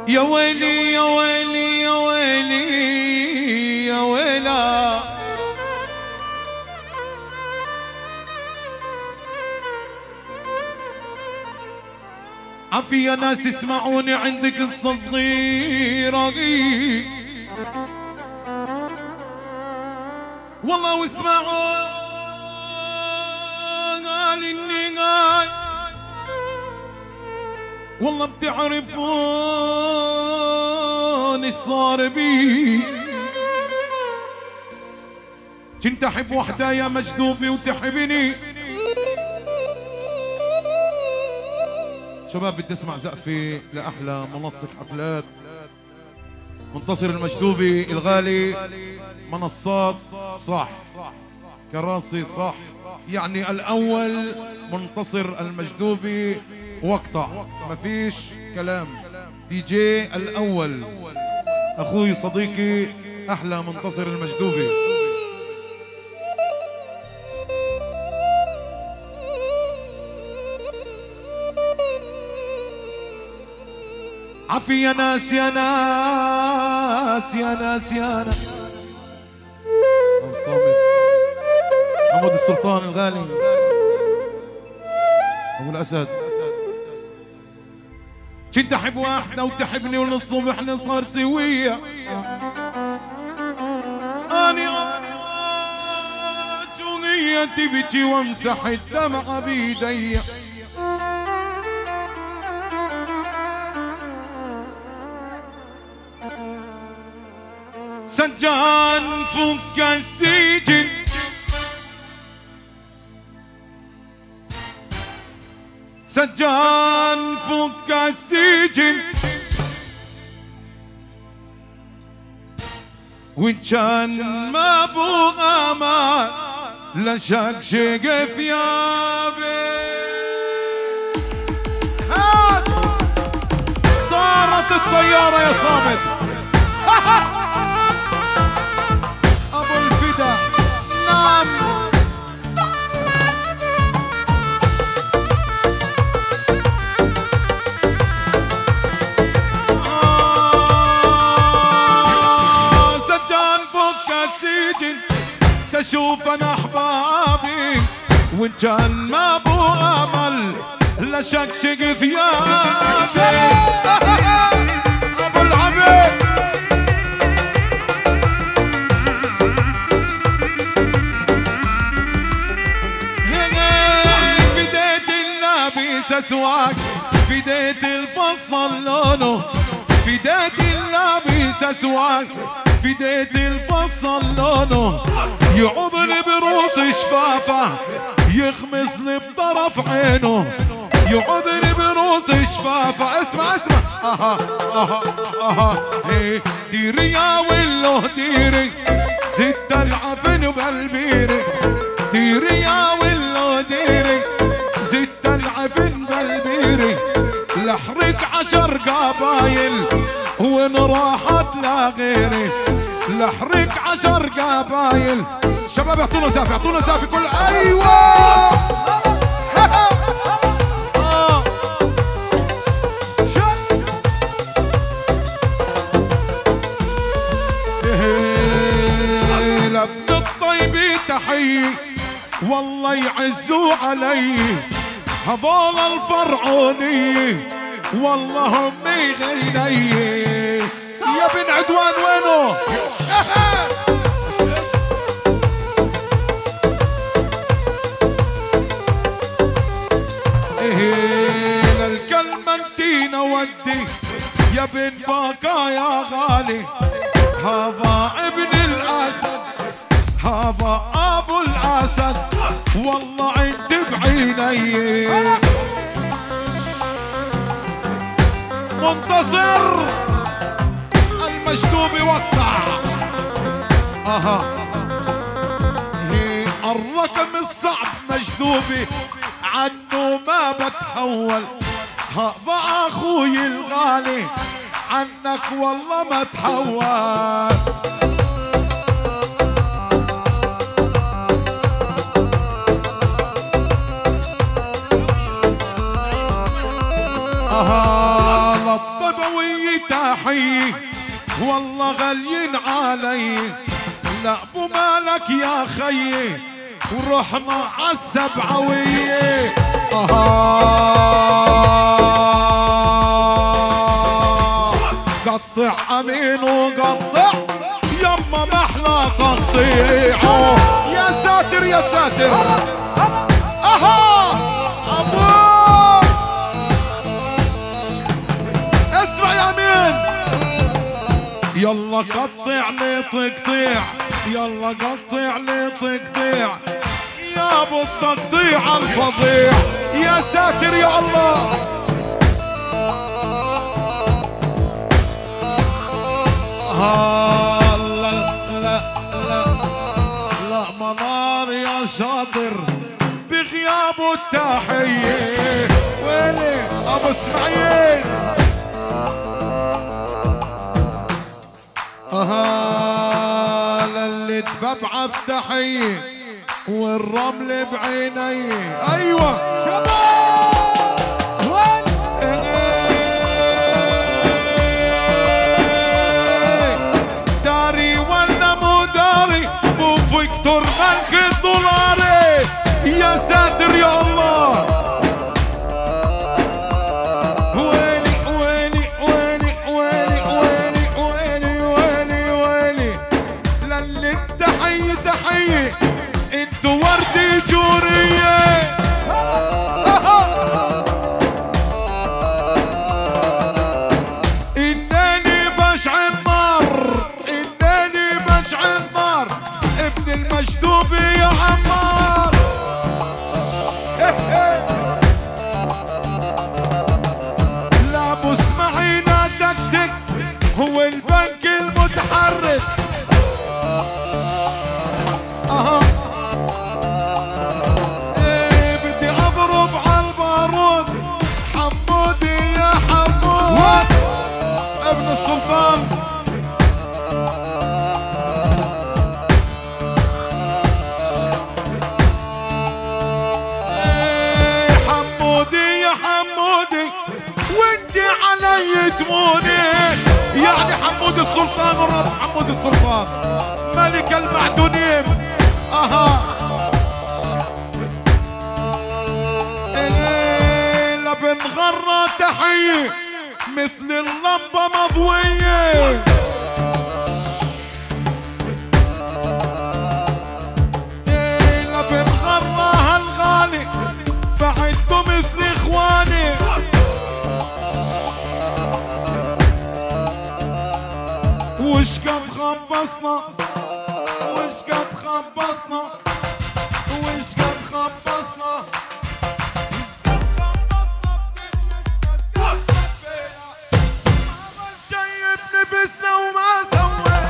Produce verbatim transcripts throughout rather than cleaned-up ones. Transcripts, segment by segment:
يا ويلي يا ويلي يا ويلي يا ويلا عفي يا ناس اسمعوني عندي قصة صغيرة والله واسمعوا قال اني قاي والله بتعرفون ايش صار بي كنت احب وحدة يا مجذوبي وتحبني شباب بدي اسمع زقفي لاحلى منصة حفلات منتصر المجذوبي الغالي منصات صح كراسي صح يعني الاول منتصر المجذوبي وقطع ما فيش كلام دي جي الاول اخوي صديقي احلى منتصر المجذوبي عفي يا ناس يا ناس يا ناس يا ناس أبو صامت محمود السلطان الغالي أبو الأسد كنت أحب واحدة وتحبني وللصبح نصار سوية أني أنا جوية تبكي وامسح الدمع بيدي سجان فك السجن سجان فك السجن وإن كان ما بو أمان لشقشق ثيابي هات طارت الطيارة يا صامت أبو الفدا نعم آه سجان فك السجن تشوف أنا أحبابي وإن كان ما بو أمل لشقشق ثيابي أبو العبيد اسواق فديت الفصل لونه فديت اللابس اسواق فديت الفصل لونه يعضني بروس شفافه يخمس لي بطرف عينه يعضني بروس شفافه اسمع اسمع اها اها اها هي ديري يا ولو ديري ست العفن بالبيري ديري يا ولو ديري زدت العفن بالبيري لحرق عشر قبايل وين راحت لا غيري لحرق عشر قبايل شباب اعطونا زافي اعطونا زافي كل ايوه لابن الطيب تحيي والله يعزوا علي هذول الفرعوني والله امي غيني يا بن عدوان وينه ايه للكلمة انتي نودي يا بن باكا يا غالي هذا ابن الاسد هذا ابو الاسد والله انت بعيني منتصر المجذوبي وقطع اها هي الرقم الصعب مجذوبي عنه ما بتحول هذا اخوي الغالي عنك والله ما تحول اها للطبوي تحية والله غاليين علي. لا ابو مالك يا خيي ورحنا عالسبعوية. اها قطع امين وقطع يما محلى تقطيعه. يا ساتر يا ساتر. اها ابوك اسمع يا امين. يلا قطع لي تقطيع يلا قطع لي تقطيع يا ابو التقطيع الفظيع. يا ساتر يا الله. ها لا لا لا لا منار يا شاطر بغيابه التحية. ويلي ابو اسماعيل. اها للي تببعث تحية والرمل بعيني. ايوه شباب داري ولا مو داري مو فيكتور ملك الدولاري. يا ساتر يا الله. ويلي ويلي ويلي ويلي ويلي ويلي ويلي ويلي للي التحية تحية انتو وردي جورية. انني بشعل نار انني بشعل نار ابن المشدوب يا عمار. لا ابو اسماعيل دكتك هو البنك المتحرك. اها ايه بدي اضرب عالبارود. حمودي يا حمود ابن السلطان. ايه حمودي يا حمودي وانت علي تموني. يعني حمود السلطان والرب حمود السلطان ملك المعدونين. اها ايه لبن غرة تحية مثل اللمبة مضوية. ايه لبن غرة هالغالي بعدته مثل اخواني. وش قد خبصنا وش قد خبصنا وش قد خبصنا وش قد خبصنا عمل شي بنفسنا وما سوى.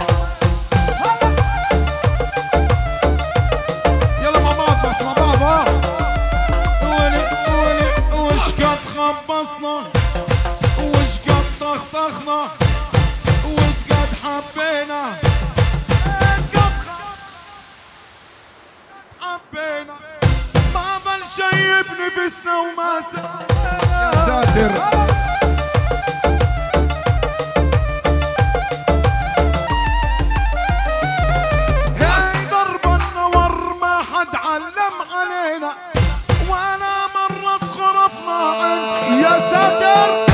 يلا مع بعض بس مع بعض. ها ولي ولي وش قد خبصنا وش قد طخطخنا وقد حبينا قد حبينا ما ظل شي بنفسنا وما يا ساتر. هاي ضرب النور ما حد علم علينا ولا مرة خرفنا عن. يا ساتر.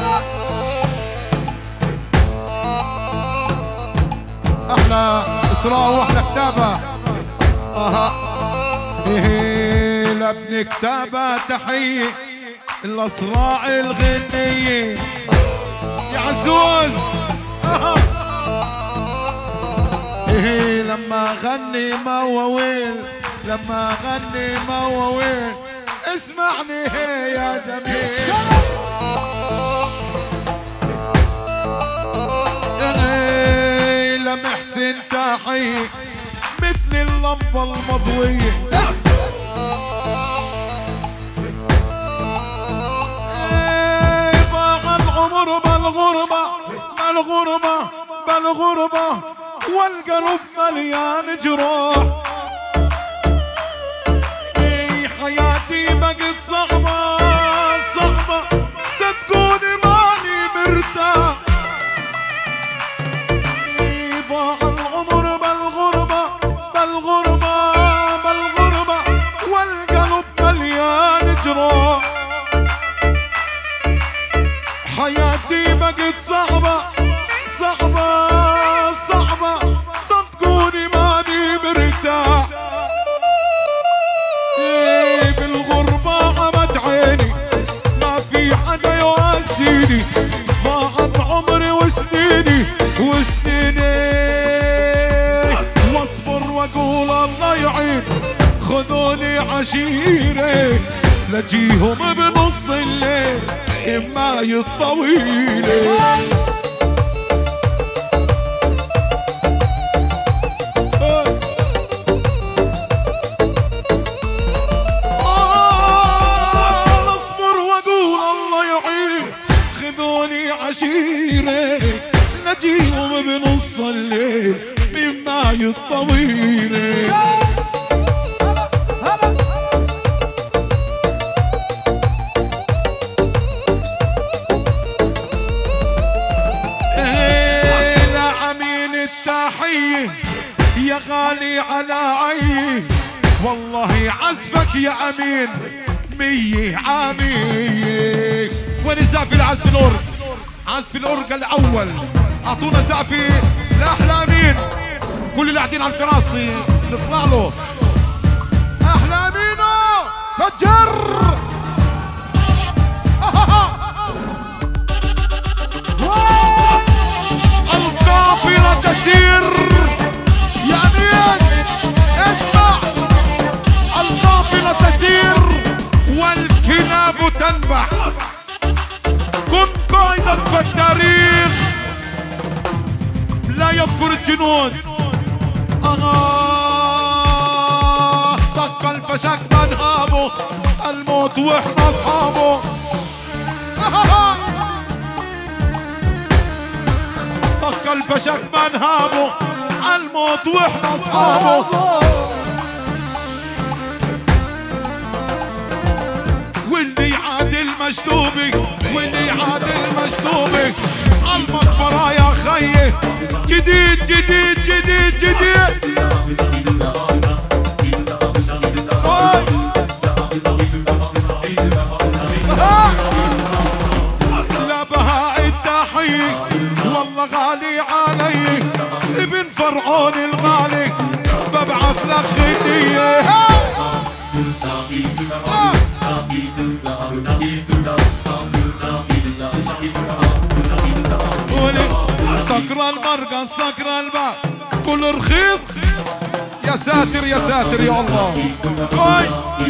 احلى اسراء واحلى كتابة. اها ايه لابن كتابة تحية الاسراع الغنية يا عزوز. اها ايه لما غني مواويل لما غني مواويل اسمعني هي يا جميل. محسن تحية مثل اللمبة المضوية. ايه ضاع العمر بالغربة بالغربة بالغربة والقلب مليان جروح. ايه حياتي بقت صعبة صعبة صدقوا عشيرة لجيهم بنص الليل حماية الطويلة. عشيرة نجيهم بنص الليل بماي الطويلة. لا عمين التحية يا غالي على عيي والله عزفك يا أمين مية عامية. وين زعفي العزف الأورج؟ عزف الأورج الأول أعطونا زعفي لأحلى أمين. كل اللي قاعدين على الكراسي نطلع له أحلى أمينو فجر. القافلة تسير يا أمين اسمع. القافلة تسير والكلاب تنبح. كن قائدا في التاريخ لا يذكر الجنود. آه طق الفشك منهابه الموت واحنا اصحابه. طق الفشك منهابه الموت واحنا اصحابه. واللي يعادل مشتوبي واللي يعادل مشتوبي عالمقبرة يا خيي. جديد جديد جديد جديد لا بهاء التحية والله غالي علي ابن فرعون الغالي ببعث لك هدية. سكر المرقة سكر الباب كل رخيص. يا ساتر يا ساتر يا الله. هاي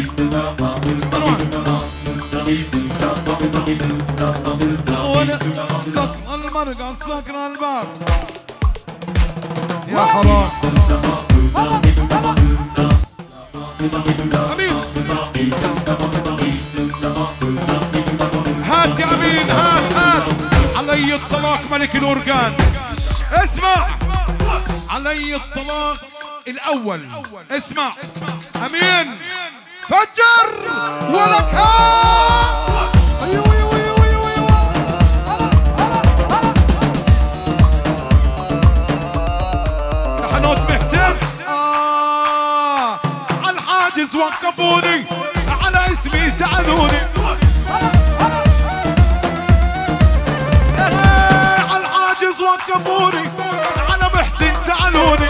سكر المرقة سكر الباب يا حرام. أمين هات يا أمين هات هات. علي الطلاق ملك الأورجان. اسمع علي الطلاق الأول. اسمع أمين فجر ولك ها. حنوت محسن آه على الحاجز وقفوني على اسمي سألوني. وقفوني على محسن سألوني.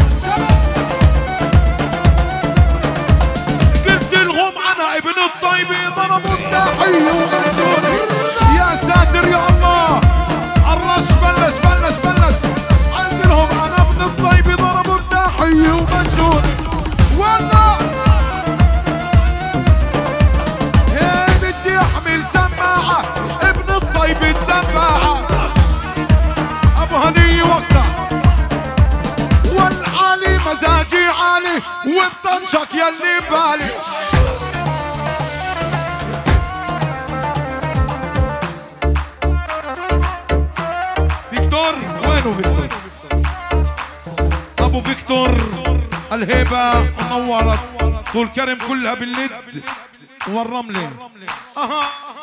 قلت لهم انا ابن الطيب ضربوا التحية ومجوني. يا ساتر يا الله الرش بلش بلش بلش. قلت لهم انا ابن الطيب ضربوا التحية ومجوني. والله هي بدي احمل سماعة ابن الطيب الدباعة هني وقتها والعالي مزاجي عالي والطنشك يلي بالي. فيكتور وينو فيكتور؟ ابو فيكتور الهيبة نورت طول كرم كلها باللد والرملة. اها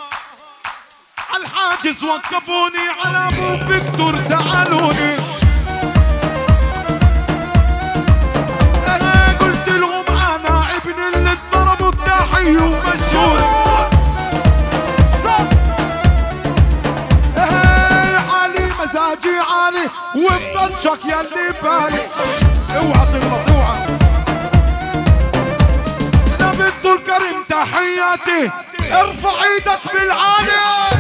الحاجز وقفوني على ابو فيكتور سألوني. انا قلت لهم انا ابن اللي ضربوا التحية ومشوني. ايه عالي مزاجي عالي وبطنشك يلي بالي. اوعى تغلط اوعى. انا بنت الكريم تحياتي ارفع ايدك بالعالي.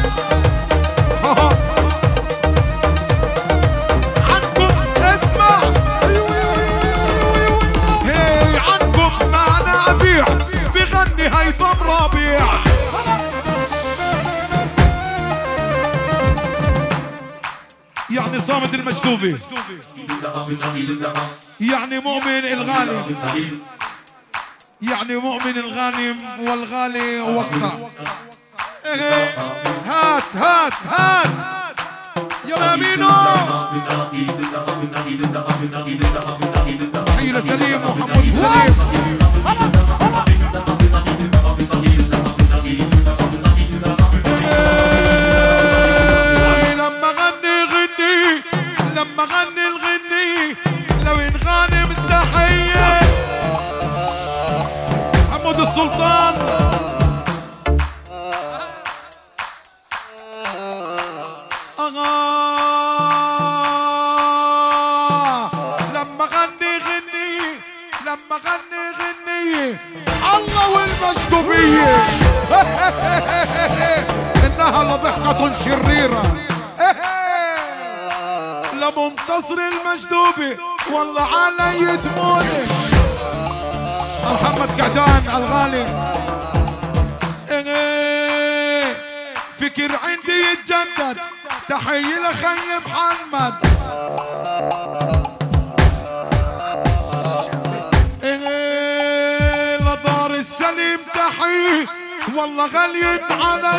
عنكم اسمع هي عنكم ما انا ابيع بغير يعني صامد المجذوبي، يعني مؤمن الغالي، يعني مؤمن الغانم والغالي وقع. هات هات هات يلا مينو. تحية لسليم محمد سليم. لما غني غني لما غني الغني لو انغانم التحية محمود السلطان. لما غني غني لما غني غني الله والمجذوبية. إنها لضحكة شريرة لمنتصر المجذوبي والله علي تموني. محمد قعدان الغالي فكر عندي يتجدد. تحية لخي محمد إيه لدار السليم. تحية والله غليت علي.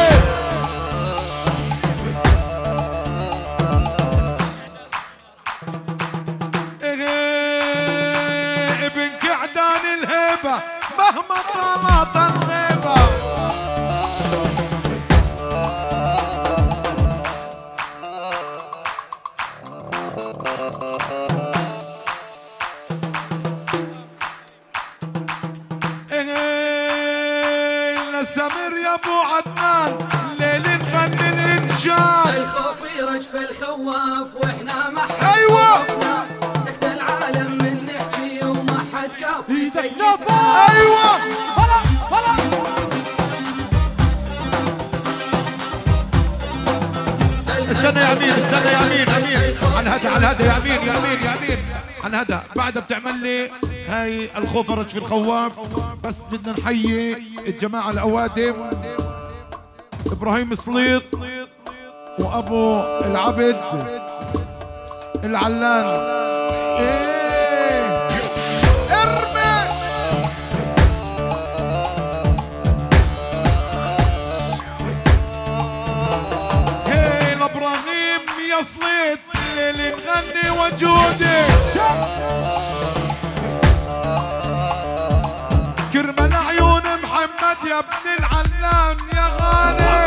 إيه ابن قعدان الهيبة مهما طالت الغيبة. سمير يا ابو عدنان ليل نغني الانشاد. الخوف يرجف الخواف واحنا ما حد ايوه سكت العالم من نحكي وما حد كافي سكتنا. ايوه هلا هلا استنى يا امين استنى يا امين امين عن هذا عن هذا يا امين يا امين يا امين عن هذا بعدها بتعمل لي هاي الخوف رج في الخواف. بس بدنا نحيي الجماعه الاوادم ابراهيم سليط وابو العبد العلان. ايه ارمي هي لابراهيم يا سليط اللي نغني وجودي. كرمال عيون محمد يا ابن العلام يا غالي.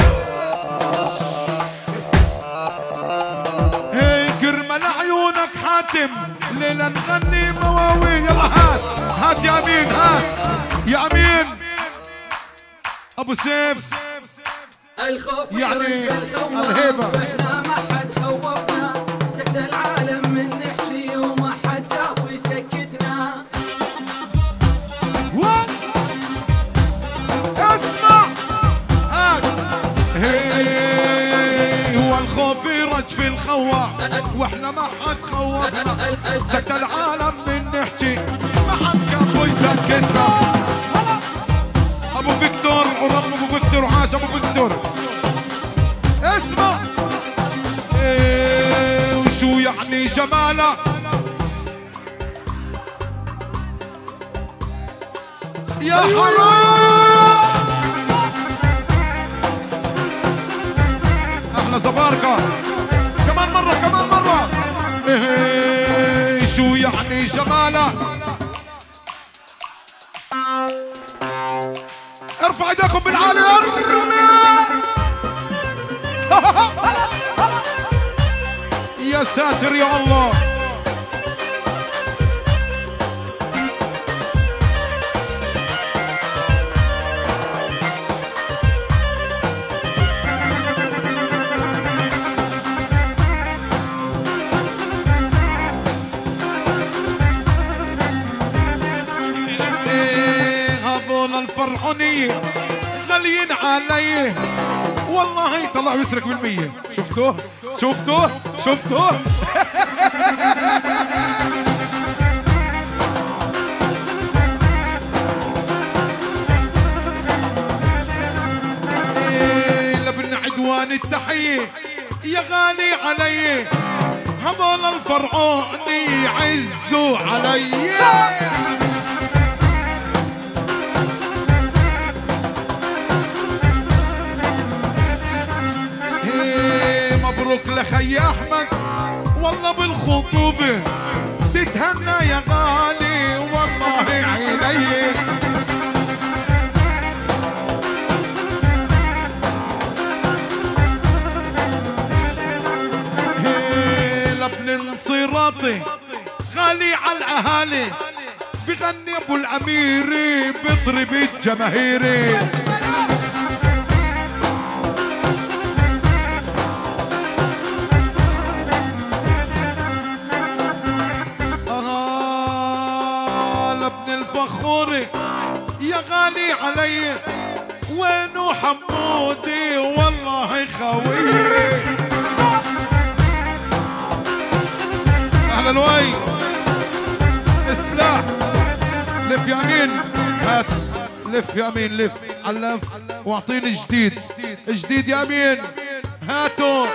هي كرمال عيونك حاتم ليلة نغني مواويل. يلا هات هات يا امين هات يا امين ابو سيف. الخوف يعني الخواف الهيبة واحنا ما حد خوفنا سكت العالم من نحكي وما حد كافي سكتنا. اسمع هات هي هو الخوف يرج في الخواف واحنا ما حد خوفنا سكت العالم من نحكي ما حد كافي سكتنا. ابو فيكتور ورب ابو فيكتور وعاش ابو فيكتور. اسمع ايه وشو يعني جماله يا حرام. احنا زبارقه كمان مره كمان مره. ايه شو يعني جماله. ارفع ايديكم بالعالي ارمي. يا ساتر يا الله. الفرعونية غاليين علي والله طلع ويسرق بالمية. شفتوه شفتوه شفتوه. لابن عدوان التحية يا غالي علي هذول الفرعون يعزوا علي. مبروك لخي احمد والله بالخطوبه تتهنى يا غالي والله عيني. لابن انصراطي غالي على الاهالي بغني ابو الاميري بيضرب الجماهيري. يا غالي علي وينو حمودي والله خويي. اهلا وي اسلاح لف يمين هات لف يمين لف علف واعطيني جديد جديد يمين هاتوا.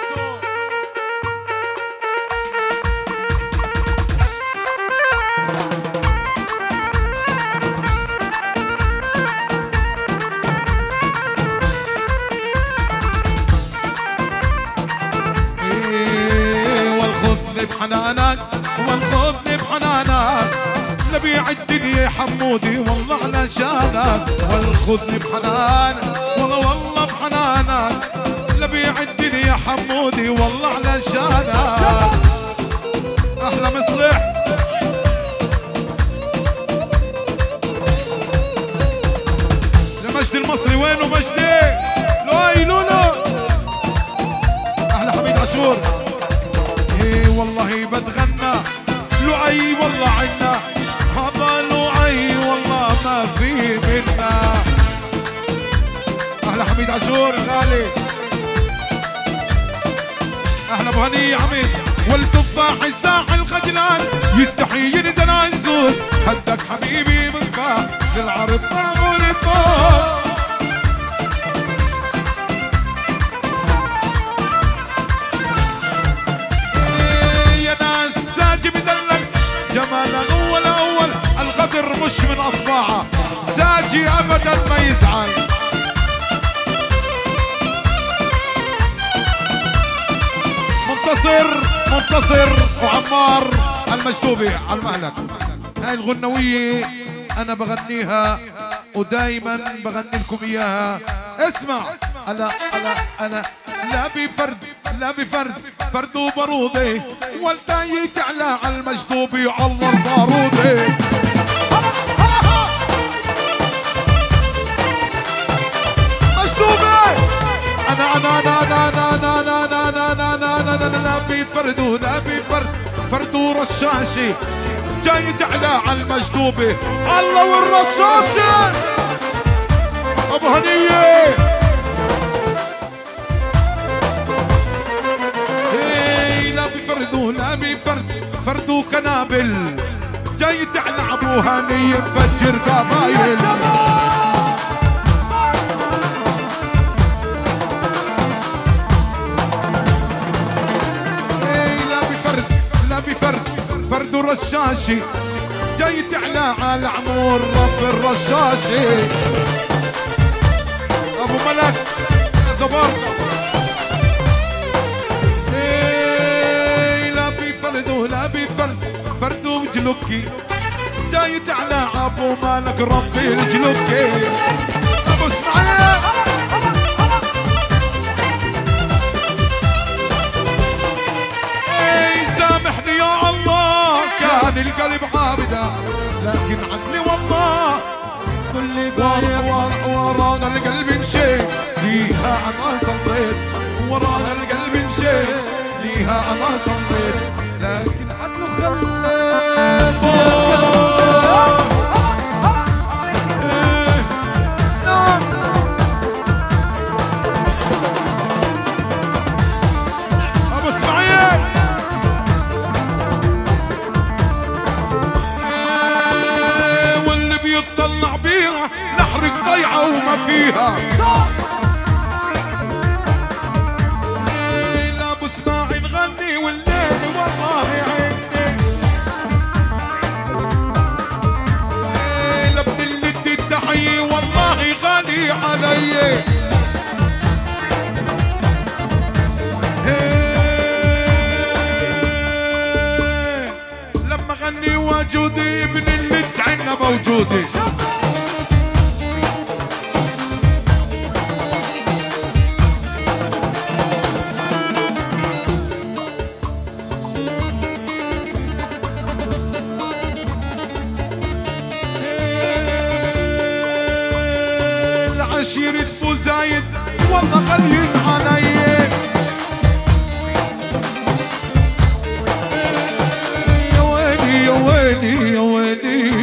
بحنانك والخذني بحنانك لبيع الدنيا حمودي والله على شانك. والخذني بحنانك والله والله بحنانك لبيع الدنيا حمودي والله على شانك. احلى مصلح لمجدي المصري. وينه مجدي؟ لوي لولو احلى حميد عاشور. والله بتغنى لعي والله عنا هذا لعي والله ما في منا. احلى حميد عاشور غالي. احلى ابو هني عميد. والتفاح الساحل خجلان يستحي ينزل عنزول حدك حبيبي من فاح للعرض طاغور الطول. جمال اول اول الغدر مش من اطباعه ساجي ابدا ما يزعل. منتصر منتصر وعمار المجدوبي على المهلك. هاي الغنويه انا بغنيها ودايما بغني لكم اياها. اسمع انا انا انا لا بفرد لا بفرد فرد وبارودي والتاي تعلى على المجدوبي الله البارودي. مجدوبي انا انا انا انا انا انا انا انا انا انا انا لا بفرد ولا بفرد فرد ورشاشي جاي تعلى على المجدوبي الله والرشاشي. ابو هنيه فردو لا بفرد فردو كنابل جاي تعلى ابو هاني مفجر قبايل. اي لا بفرد لا بفرد فردو رشاشي جاي تعلى على عمور رب الرشاشي. ابو ملك زبرنا لا بفرد فردو جلوكي جاي تعلى ابو مالك ربي الجلوكي. ابو اسماعيل اي سامحني يا الله كان القلب عابده لكن عقلي والله كل ورانا القلب مشيت ليها انا صليت. ورانا القلب مشيت ليها انا صليت لكن عقله خليت. ابو اسماعيل واللي بيطلع بيها نحرق ضيعه وما فيها. لا ابو اسماعيل غني والليل ابن اللي عنا موجودين. العشيرة ابو زايد والله غاليين علي. يا ويلي يا ويلي يا ويلي